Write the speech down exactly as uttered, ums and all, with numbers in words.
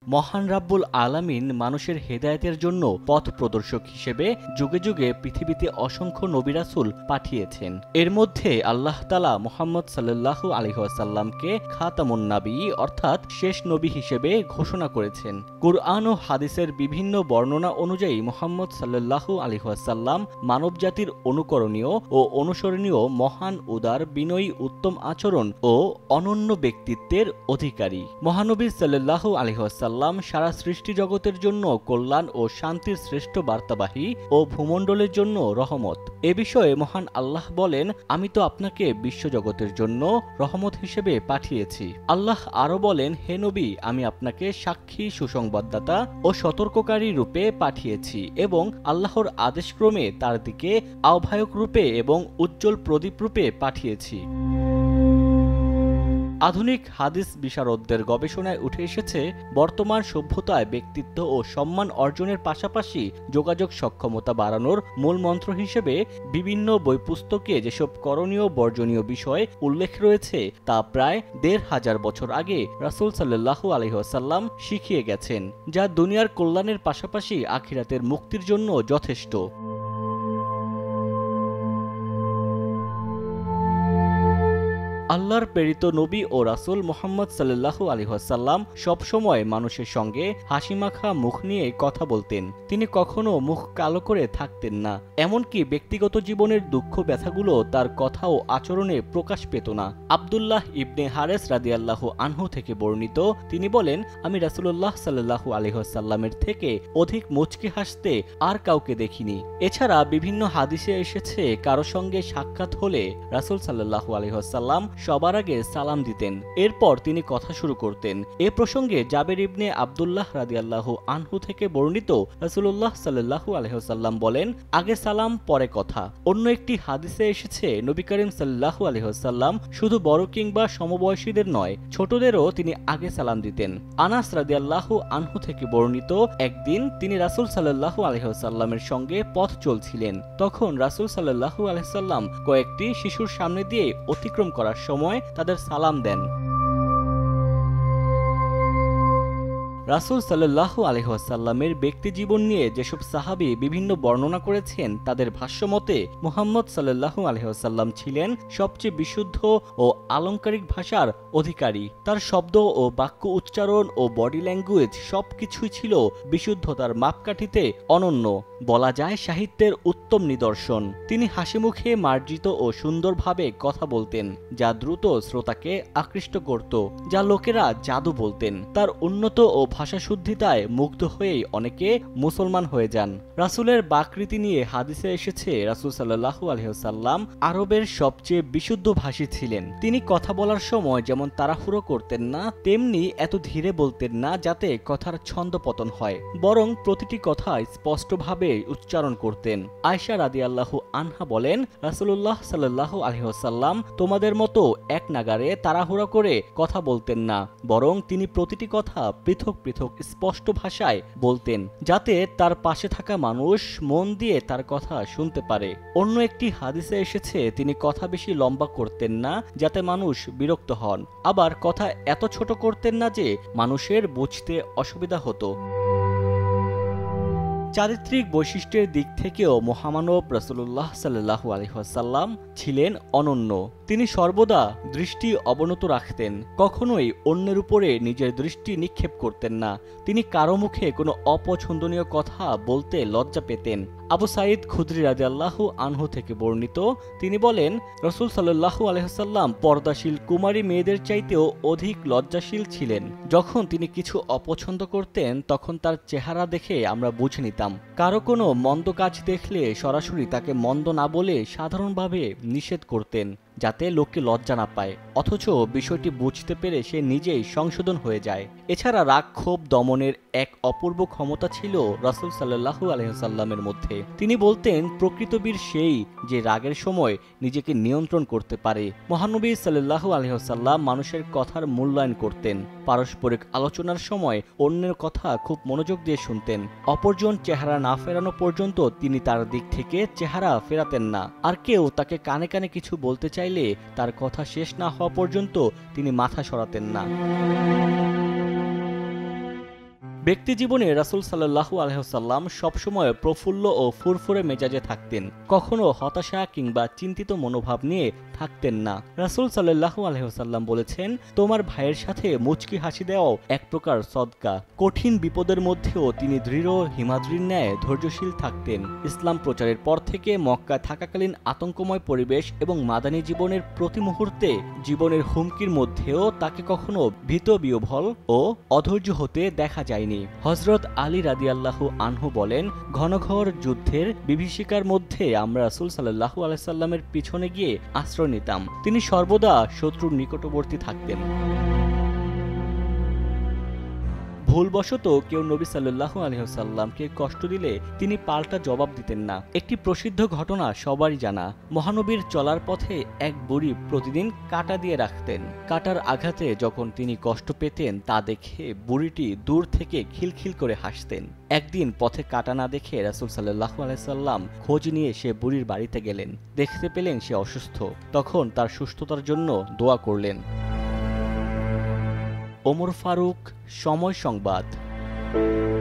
মহান রাব্বুল আলামিন মানুষের হেদায়েতের জন্য পথ প্রদর্শক হিসেবে যুগে যুগে পৃথিবীতে অসংখ্য নবী রাসূল পাঠিয়েছেন। এর মধ্যে আল্লাহ তাআলা মুহাম্মদ সাল্লাল্লাহু আলাইহি ওয়াসাল্লামকে খাতামুন নবী অর্থাৎ শেষ নবী হিসেবে ঘোষণা করেছেন। কুরআন ও হাদিসের বিভিন্ন বর্ণনা অনুযায়ী মুহাম্মদ সাল্লাল্লাহু আলাইহি ওয়াসাল্লাম মানবজাতির অনুকরণীয় ও অনুসরণীয় মহান, উদার, বিনয়ী, উত্তম আচরণ ও অনন্য ব্যক্তিত্বের অধিকারী। মহানবী সাল্লাল্লাহু আলাইহি ওয়াসাল্লাম সারা সৃষ্টি জগতের জন্য কল্যাণ ও শান্তির শ্রেষ্ঠ বার্তাবাহী ও ভূমণ্ডলের জন্য রহমত। এ বিষয়ে মহান আল্লাহ বলেন, আমি তো আপনাকে বিশ্বজগতের জন্য রহমত হিসেবে পাঠিয়েছি। আল্লাহ আরো বলেন, হে নবী, আমি আপনাকে সাক্ষী, সুসংবাদদাতা ও সতর্ককারী রূপে পাঠিয়েছি এবং আল্লাহর আদেশক্রমে তার দিকে আহ্বায়ক রূপে এবং উজ্জ্বল প্রদীপ রূপে পাঠিয়েছি। আধুনিক হাদিস বিশারদদের গবেষণায় উঠে এসেছে, বর্তমান সভ্যতায় ব্যক্তিত্ব ও সম্মান অর্জনের পাশাপাশি যোগাযোগ সক্ষমতা বাড়ানোর মূল মন্ত্র হিসেবে বিভিন্ন বই পুস্তকে যেসব করণীয় বর্জনীয় বিষয় উল্লেখ রয়েছে তা প্রায় দেড় হাজার বছর আগে রাসূল সাল্লাল্লাহু আলাইহি ওয়াসাল্লাম শিখিয়ে গেছেন, যা দুনিয়ার কল্যাণের পাশাপাশি আখিরাতের মুক্তির জন্য যথেষ্ট। আল্লাহর প্রেরিত নবী ও রাসূল মুহাম্মদ সাল্লাল্লাহু আলাইহি ওয়াসাল্লাম সবসময় মানুষের সঙ্গে হাসিমাখা মুখ নিয়ে কথা বলতেন। তিনি কখনো মুখ কালো করে থাকতেন না, এমনকি ব্যক্তিগত জীবনের দুঃখ ব্যথাগুলো তার কথা ও আচরণে প্রকাশ পেত না। আব্দুল্লাহ ইবনে হারেস রাদিয়াল্লাহু আনহু থেকে বর্ণিত, তিনি বলেন, আমি রাসূলুল্লাহ সাল্লাল্লাহু আলাইহি ওয়াসাল্লামের থেকে অধিক মুচকি হাসতে আর কাউকে দেখিনি। এছাড়া বিভিন্ন হাদিসে এসেছে, কারো সঙ্গে সাক্ষাৎ হলে রাসূল সাল্লাল্লাহু আলাইহি ওয়াসাল্লাম সবার আগে সালাম দিতেন, এরপর তিনি কথা শুরু করতেন। এ প্রসঙ্গে জাবের ইবনে আব্দুল্লাহ রাদিয়াল্লাহু আনহু থেকে বর্ণিত, রাসূলুল্লাহ সাল্লাল্লাহু আলাইহি ওয়াসাল্লাম বলেন, আগে সালাম পরে কথা। অন্য একটি হাদিসে এসেছে, নবী করিম সাল্লাল্লাহু আলাইহি ওয়াসাল্লাম শুধু বড় কিংবা সমবয়সীদের নয়, ছোটদেরও তিনি আগে সালাম দিতেন। আনাস রাদিয়াল্লাহু আনহু থেকে বর্ণিত, একদিন তিনি রাসূল সাল্লাল্লাহু আলাইহি ওয়াসাল্লামের সঙ্গে পথ চলছিলেন। তখন রাসূল সাল্লাল্লাহু আলাইহি ওয়াসাল্লাম কয়েকটি শিশুর সামনে দিয়ে অতিক্রম করার সময় তাদের সালাম দেন। রাসূল সাল্লাল্লাহু আলাইহি ওয়াসাল্লামের ব্যক্তি জীবন নিয়ে যেসব সাহাবী বিভিন্ন বর্ণনা করেছেন, তাদের ভাষ্যমতে মুহাম্মদ সাল্লাল্লাহু আলাইহি ওয়াসাল্লাম ছিলেন সবচেয়ে বিশুদ্ধ ও আলংকারিক ভাষার অধিকারী। তার শব্দ ও বাক্য উচ্চারণ ও বডি ল্যাঙ্গুয়েজ সবকিছুই ছিল বিশুদ্ধতার মাপকাঠিতে অনন্য, বলা যায় সাহিত্যের উত্তম নিদর্শন। তিনি হাসিমুখে মার্জিত ও সুন্দরভাবে কথা বলতেন, যা দ্রুত শ্রোতাকে আকৃষ্ট করত, যা লোকেরা জাদু বলতেন। তার উন্নত ও ভাষা শুদ্ধিতায় মুগ্ধ হয়েই অনেকে মুসলমান হয়ে যান। রাসূলের বাকরীতি নিয়ে হাদিসে এসেছে, রাসূল সাল্লাল্লাহু আলাইহি ওয়াসাল্লাম আরবের সবচেয়ে বিশুদ্ধ ভাষী ছিলেন। তিনি কথা বলার সময় যেমন তাড়াহুড়ো করতেন না, তেমনি এত ধীরে বলতেন না যাতে কথার ছন্দপতন হয়, বরং প্রতিটি কথা স্পষ্টভাবে উচ্চারণ করতেন। আয়েশা রাদিয়াল্লাহু আনহা বলেন, রাসূলুল্লাহ সাল্লাল্লাহু আলাইহি ওয়াসাল্লাম তোমাদের মতো এক নাগারে তাড়াহুড়ো করে কথা বলতেন না, বরং তিনি প্রতিটি কথা পৃথক পৃথক স্পষ্ট ভাষায় বলতেন, যাতে তার পাশে থাকা মানুষ মন দিয়ে তার কথা শুনতে পারে। অন্য একটি হাদিসে এসেছে, তিনি কথা বেশি লম্বা করতেন না যাতে মানুষ বিরক্ত হন, আবার কথা এত ছোট করতেন না যে মানুষের বুঝতে অসুবিধা হতো। চারিত্রিক বৈশিষ্ট্যের দিক থেকেও মহামানব রাসূলুল্লাহ সাল্লাল্লাহু আলাইহি ওয়াসাল্লাম ছিলেন অনন্য। তিনি সর্বদা দৃষ্টি অবনত রাখতেন, কখনোই অন্যের উপরে নিজের দৃষ্টি নিক্ষেপ করতেন না। তিনি কারো মুখে কোনো অপছন্দনীয় কথা বলতে লজ্জা পেতেন। আবু সাঈদ খুদরি রাদিয়াল্লাহু আনহু থেকে বর্ণিত, তিনি বলেন, রাসূল সাল্লাল্লাহু আলাইহি ওয়াসাল্লাম পর্দাশীল কুমারী মেয়েদের চাইতেও অধিক লজ্জাশীল ছিলেন। যখন তিনি কিছু অপছন্দ করতেন, তখন তার চেহারা দেখে আমরা বুঝে নিতাম। কারো কোনো মন্দ কাজ দেখলে সরাসরি তাকে মন্দ না বলে সাধারণভাবে নিষেধ করতেন, যাতে লোককে লজ্জা না পায়, অথচ বিষয়টি বুঝতে পেরে সে নিজেই সংশোধন হয়ে যায়। এছাড়া রাগ ক্ষোভ দমনের এক অপূর্ব ক্ষমতা ছিল রাসূল সাল্লাল্লাহু আলাইহি ওয়াসাল্লামের মধ্যে। তিনি বলতেন, প্রকৃত বীর সেই যে রাগের সময় নিজেকে নিয়ন্ত্রণ করতে পারে। মহানবী সাল্লাল্লাহু আলাইহি ওয়াসাল্লাম মানুষের কথার মূল্যায়ন করতেন। পারস্পরিক আলোচনার সময় অন্যের কথা খুব মনোযোগ দিয়ে শুনতেন। অপরজন চেহারা না ফেরানো পর্যন্ত তিনি তার দিক থেকে চেহারা ফেরাতেন না। আর কেউ তাকে কানে কানে কিছু বলতে চাইলে তার কথা শেষ না হওয়া পর্যন্ত তিনি মাথা সরাতেন না। ব্যক্তি জীবনে রাসূল সাল্লাল্লাহু আলাইহি ওয়াসাল্লাম সবসময় প্রফুল্ল ও ফুরফুরে মেজাজে থাকতেন, কখনো হতাশা কিংবা চিন্তিত মনোভাব নিয়ে থাকতেন না। রাসূল সাল্লাল্লাহু আলাইহি ওয়াসাল্লাম বলেছেন, তোমার ভাইয়ের সাথে মুচকি হাসি দেওয়াও এক প্রকার সদকা। কঠিন বিপদের মধ্যেও তিনি দৃঢ় হিমাদ্রির ন্যায় ধৈর্যশীল থাকতেন। ইসলাম প্রচারের পর থেকে মক্কায় থাকাকালীন আতঙ্কময় পরিবেশ এবং মাদানী জীবনের প্রতি মুহূর্তে জীবনের হুমকির মধ্যেও তাকে কখনো ভীত বিহ্বল ও অধৈর্য হতে দেখা যায়নি। হযরত আলী রাদিয়াল্লাহু আনহু বলেন, ঘনঘর যুদ্ধের বিভীষিকার মধ্যে আমরা রাসূল সাল্লাল্লাহু আলাইহি সাল্লামের পিছনে গিয়ে আশ্রয় নিতাম। তিনি সর্বদা শত্রুর নিকটবর্তী থাকতেন। ভুলবশত কেউ নবী সাল্লাল্লাহু আলাইহি ওয়াসাল্লামকে কষ্ট দিলে তিনি পাল্টা জবাব দিতেন না। একটি প্রসিদ্ধ ঘটনা সবারই জানা। মহানবীর চলার পথে এক বুড়ি প্রতিদিন কাঁটা দিয়ে রাখতেন। কাঁটার আঘাতে যখন তিনি কষ্ট পেতেন তা দেখে বুড়িটি দূর থেকে খিলখিল করে হাসতেন। একদিন পথে কাঁটা না দেখে রাসূল সাল্লাল্লাহু আলাইহি সাল্লাম খোঁজ নিয়ে সে বুড়ির বাড়িতে গেলেন। দেখতে পেলেন সে অসুস্থ। তখন তার সুস্থতার জন্য দোয়া করলেন। ওমর ফারুক, সময় সংবাদ।